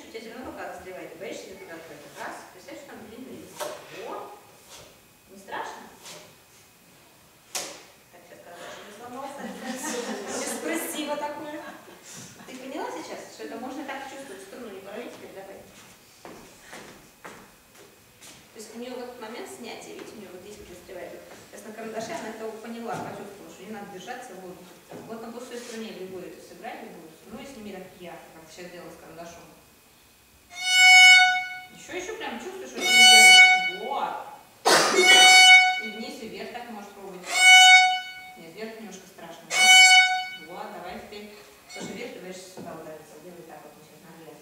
у тебя все равно рука застревает, ты боишься ее туда открыть. Раз, представляешь, что там длинный лист. О! Не страшно? Так, сейчас карандаш не сломался. Спасибо такое. Ты поняла сейчас, что это можно так чувствовать? Струну не порви теперь, давай. То есть у нее в этот момент снятия, видите, у нее вот здесь вот застревает. Сейчас на карандаше она это поняла, почувствовала, что не надо держаться в воздухе. Вот на пустой струне любую эту сыграть, любую струну, и сними так ярко, как ты сейчас делала с карандашом. Еще прям чувствуешь, что это не держишь. Вот. И вниз, и вверх так можешь пробовать. Нет, вверх немножко страшно. Да? Вот, давай теперь. Потому что вверх ты боишься сюда удариться. Делай так вот, сейчас наглядно.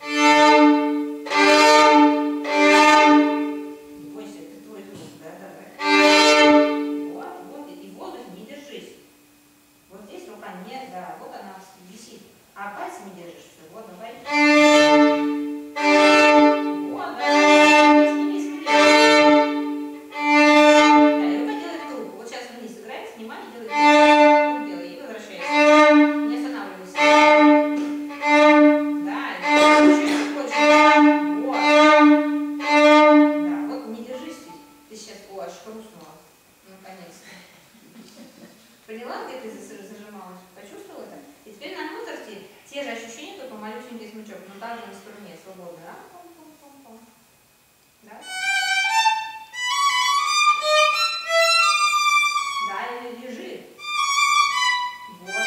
Не бойся, это твой звук, да, давай. Вот, вот, и в воздухе не держись. Вот здесь рука не, да, вот она висит. А пальцами держишь все. Вот, давай. Вот, да. Сними. Да, и рука делает круг. Вот сейчас вниз играет, снимай и делай круг. Делай и возвращайся. Не останавливайся. Да, еще хочешь. Вот. Да, вот не держись здесь. Ты сейчас, аж хрустнула. Наконец-то. Поняла, где ты зажималась? Почувствовала это? И теперь на Моцарте те же ощущения, только малюсенький смычок, но также на струне свободно. Да? Да? Да, или лежи. Вот.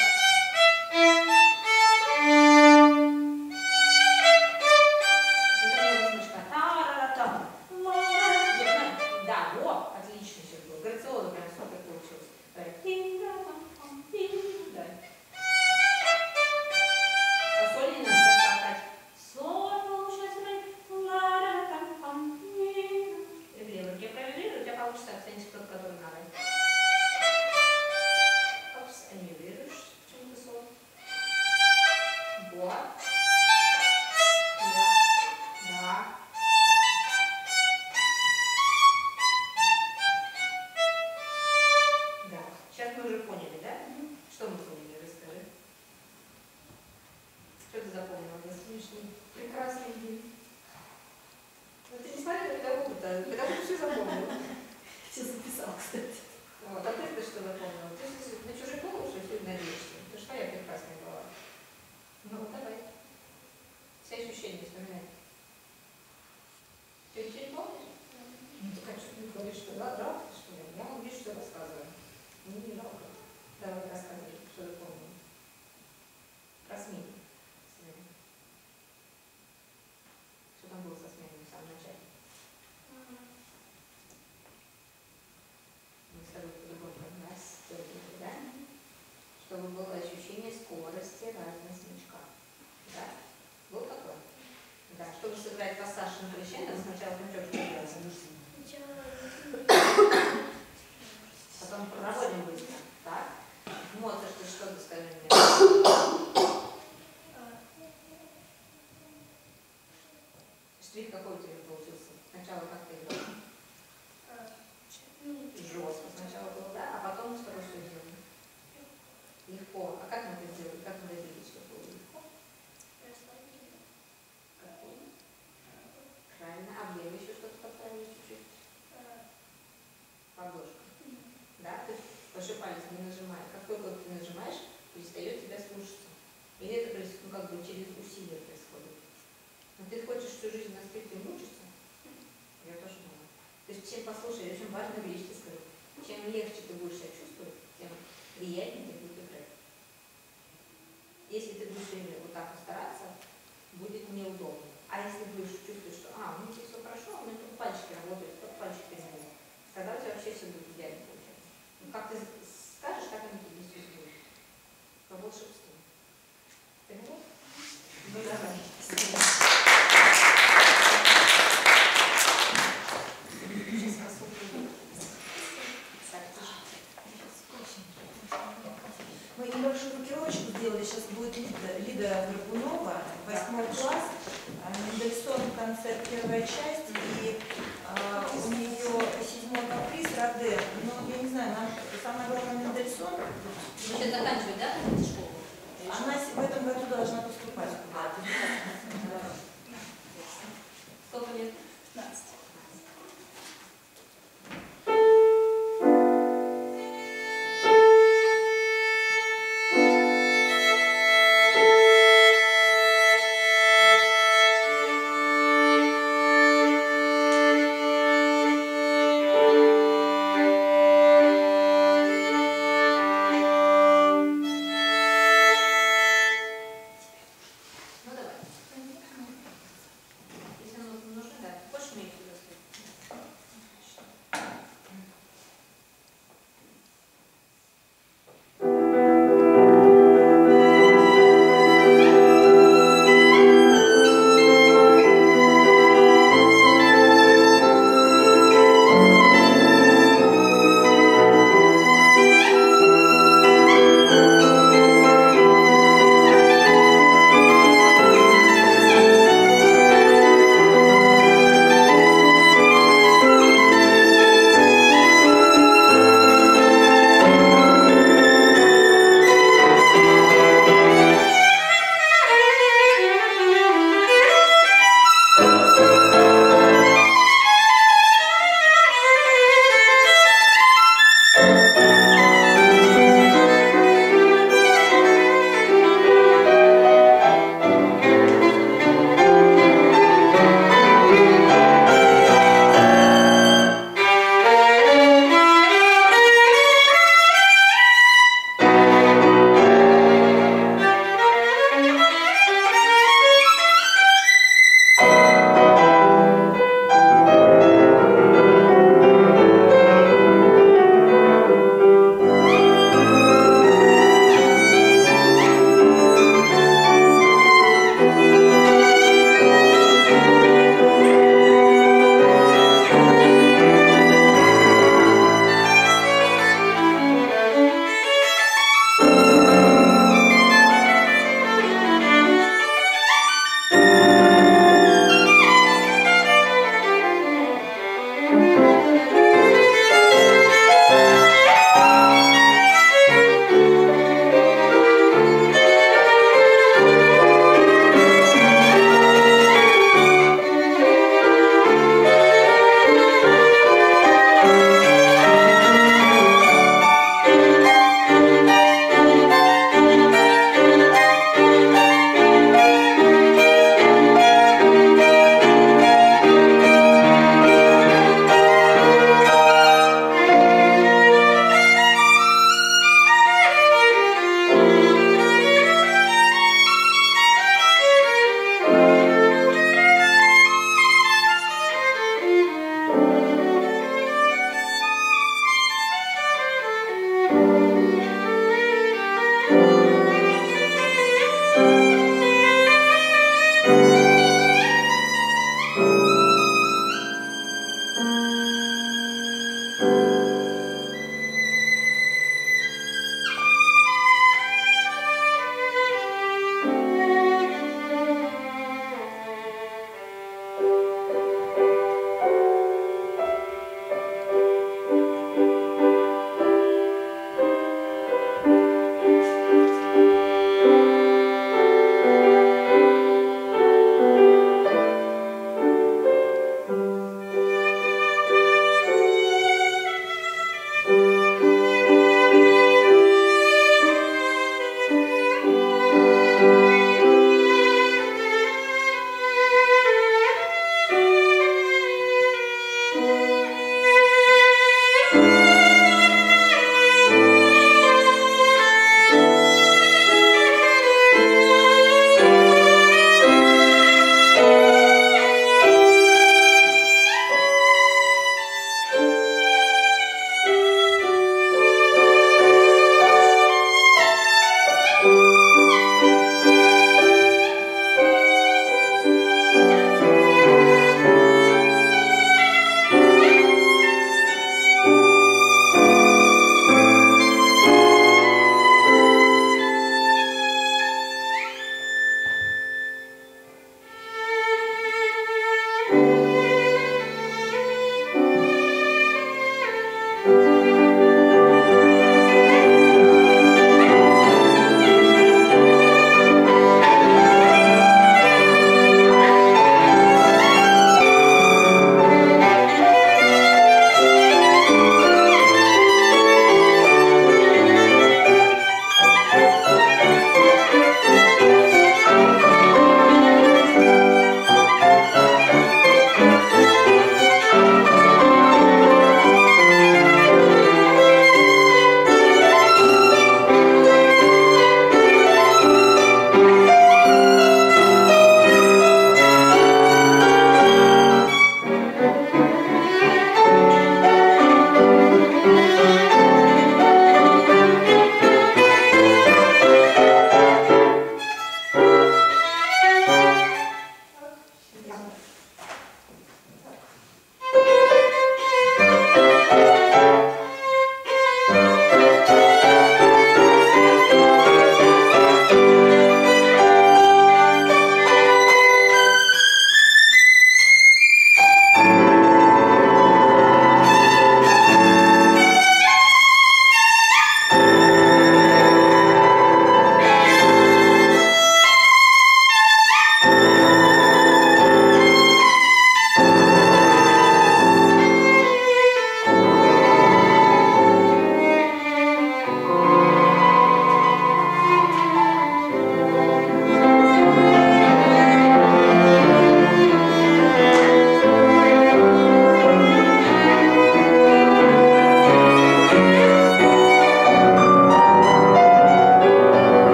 Это было смычка. Та-ра-ра-та. Да, вот, отлично все было. Грациозно прям супер получилось. Да. А соль не надо скакать. Соль, сейчас играть. И в левой руке провибрируй, у тебя получится оценить тот, который надо. Опс, а не вибрируешь почему-то соль. Вот. Да. Да. Сейчас мы уже поняли, да? Что мы поняли, расскажи. Что ты запомнила за сегодняшний прекрасный день? Ну ты не смотри на педагога-то, педагог все запомнил. Все записал, кстати. Вот, а ты что запомнила? Ты на чужих голову, что сегодня надеешься? Это же твоя прекрасная голова. Ну вот давай. Все ощущения вспоминай. Ты ничего не помнишь? Ну так а что ты говоришь, что да, жалко, что ли? Я вам вижу, что рассказываю. Мне не жалко. Давай рассказывай, что ты помнил. Про смену. Что там было со сменой в самом начале? Мы с тобой по-другому раз сделали, да? Чтобы было ощущение скорости разных смычков. Да? Был такой? Да. Чтобы сыграть пассаж на крещение, надо сначала смычок делать. Потом проводим быстро. Так? Моцарт, ты что ты скажи мне? Штрих какой у тебя получился? Сначала как ты играл? Жестко сначала было, да? А потом второй что сделали? Легко. А как мы это сделали? Как мы добились, чтобы было легко? Какой? Правильно. А влево еще что-то подправили чуть-чуть? Подложка. Да? Ты большой палец не нажимай. Как только ты нажимаешь, перестает тебя слушаться. Или это происходит, ну, как бы через усилие происходит. Но ты хочешь всю жизнь на скрипке мучиться? Я тоже думаю. То есть чем послушай, очень важная вещь, ты скажи. Чем легче ты будешь себя чувствовать, тем приятнее тебе будет играть. Если ты будешь вот так постараться, будет неудобно. А если будешь чувствовать, что у меня все хорошо, у меня только пальчики работают, только пальчики переменят, тогда у тебя вообще все будет идеально получаться. Ну, как ты скажешь, так они тебе все сделают. По волшебству. Поняла? Ну, давай. Мы небольшую рокировочку сделали, сейчас будет Лида Горбунова, 8 класс, Мендельсон, концерт, первая часть, и у нее 7-й каприз, Раде. Но я не знаю, нам самое главное Мендельсон. Вы сейчас заканчиваете, да, школу? Она в этом году должна поступать.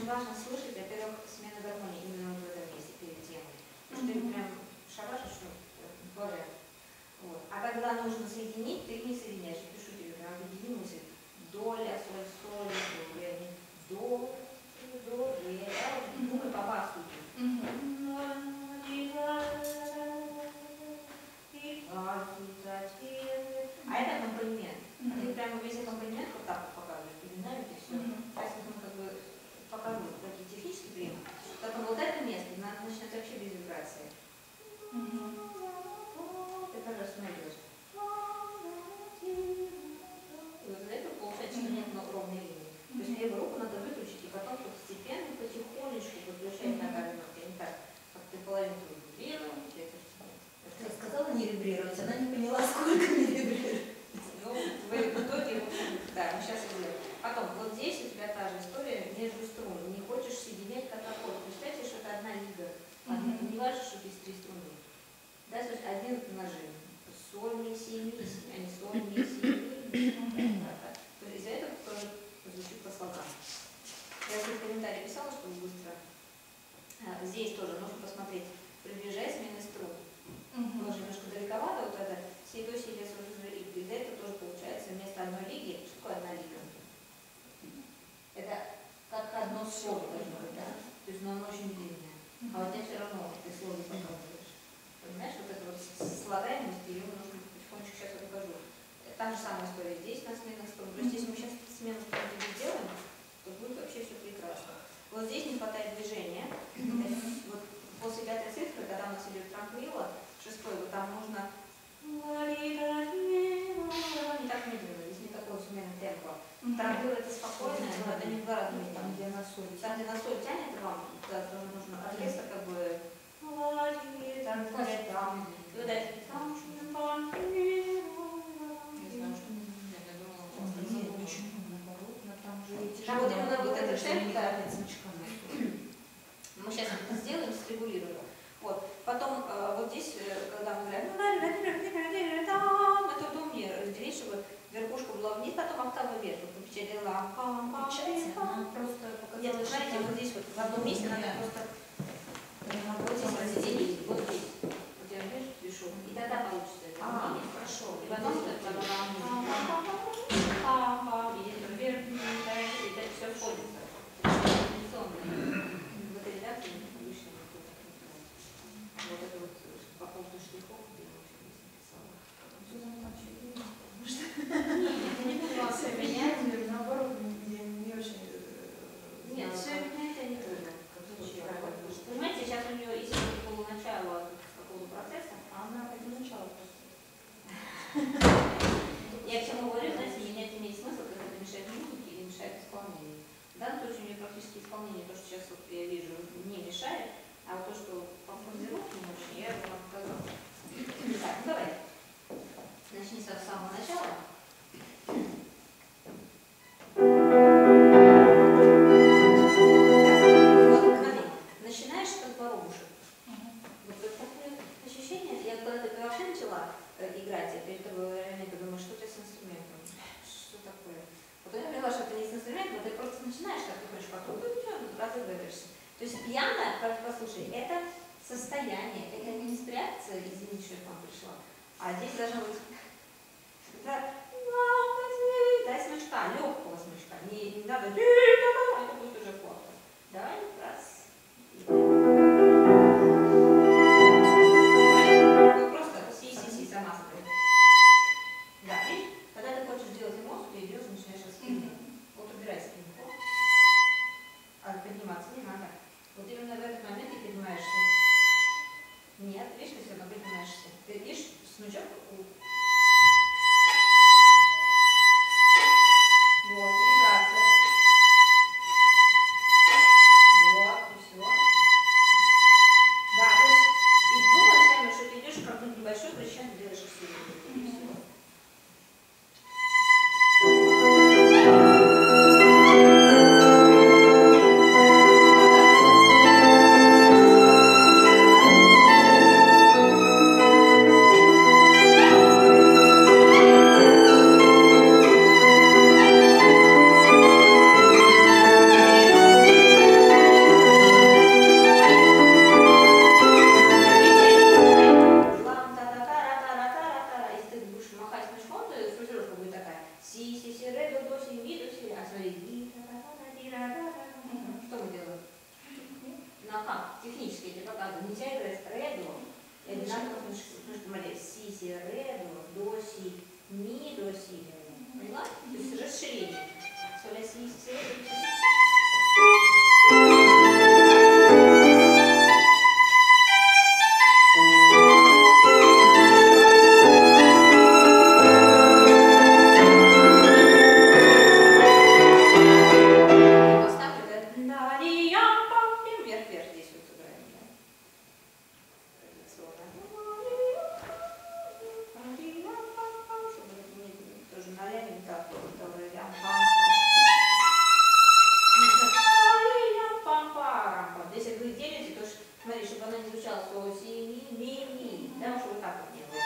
очень важно слышать, во-первых, смена гармонии именно вот в этом месте, перед темой. Потому что ты прям шарашишь, что подряд. Вот. А когда нужно соединить, ты их не соединяешь. Я пишу тебе, прям объедини мысль. До, ля, соль, соль, ля, до, ре, думай по басу. А это аккомпанемент. А ты прямо весь аккомпанемент вот так вот показываешь, перединамик и все. Сейчас я как бы покажу такие технические приемы. Потом вот это место начнет вообще без вибрации. Ты, пожалуйста, найдешь. И вот из этого получается, что нет ровной линии. То есть левую руку надо выключить, и потом постепенно, потихонечку подключать на каждый нот. Не так, как ты половину вибрируешь, Я сказала не вибрировать, она не поняла, сколько не вибрирует. Ну, в итоге, да, мы сейчас сделаем. Потом, вот здесь у тебя та же история между струн. Не хочешь соединять как аккорд. Представьте, что это одна лига. Не важно, что здесь 3 струны. Да, то есть один нажим. Соль, ми, си, ми, си, а не соль, ми, си, ми. То есть из-за этого тоже звучит по слогам. Я здесь в комментарии писала, что быстро. Здесь тоже нужно посмотреть. Приближай смены струн. Тоже немножко далековато вот это. Си, до, си, ля, соль, и из-за этого тоже получается вместо одной лиги. Что такое одна лига? Это как одно слово должно быть, да? То есть, но оно очень длинное. А вот здесь все равно ты слово не показываешь. Понимаешь, вот эта вот слагаемость, ее нужно потихонечку сейчас я покажу. Та же самая история здесь на сменах струн. То есть, если мы сейчас смену струн тебе сделаем, то будет вообще все прекрасно. Вот здесь не хватает движения. Вот после 5-й цифры, когда у нас идет транквилла, 6-й, вот там нужно не так медленно, здесь не такой сменный темпо. Транквилла это спокойно, но это не в 2 раза медленно. Там, где она соль. Там, где на соль тянет, вам да, тоже нужно оркестр как бы там, и вот это. Там вот именно вот этот темп, да. Мы сейчас это сделаем, срегулируем. Вот. Потом вот здесь, когда мы играем, это удобнее разделить, чтобы верхушка была вниз, потом октава вверх. Вот получается, просто нет, вы знаете, вот здесь вот в одном месте надо просто вот здесь разделить, вот здесь. Вот я вижу, пишу. И тогда получится это. Хорошо. И потом это вверх, и это все сходится. В этой редакции лишнего вот это вот по поводу штрихов, я вообще здесь написала. Нет, я не буду вас менять. Наоборот, не очень... Нет, все менять я не буду. Понимаете, сейчас у нее есть полуначало какого-то процесса, а она это начало просто. Я к чему говорю, знаете, менять имеет смысл, когда это мешает музыке или мешает исполнению. В данном случае у нее практически исполнение, то, что сейчас вот я вижу, не мешает, а вот то, что по фразировке не очень, я вам показала. Так, ну давай. Начни с самого начала. Начинаешь как воробушек. Вот такое ощущение, я когда ты вообще начала играть, я перед тобой думаю, что ты с инструментом, что такое. Потом я поняла, что это не с инструментом, ты просто начинаешь, как ты хочешь, потом ты разыгрываешься. То есть пьяно, послушай, это состояние, это не инспирация, извините, что я к вам пришла, а здесь должно быть дай смычка, легкого смычка, не надо, это будет уже плохо. Давай раз. Просто си, сама собой. Да, видишь, когда ты хочешь сделать эмоцию, ты идешь, начинаешь распределять. Вот убирай спинку. А подниматься не надо. Вот именно в этот момент ты поднимаешься. Нет, видишь, ты все равно поднимаешься. Ты видишь, смычок. Вот, вибрация. как? Технически я тебе показываю. Нельзя играть ре, до. И одинаково, потому что, смотри, си, си, ре, до, си, ми, до, си. Поняла? То есть расширение. Соля, си, си, ре, до, си. Смотри, чтобы она не звучала слово си, ми, да, чтобы вот так вот делать.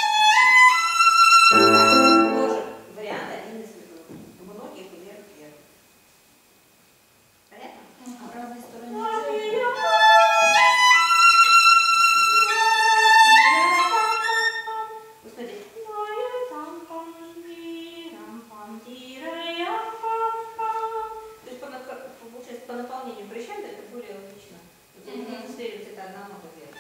Тоже вариант один из многих вверх-вверх. Понятно? В разные стороны. Господи. То есть получается по наполнению прищем, это более логично. У тебя не надо сверить, это одна нога вверх.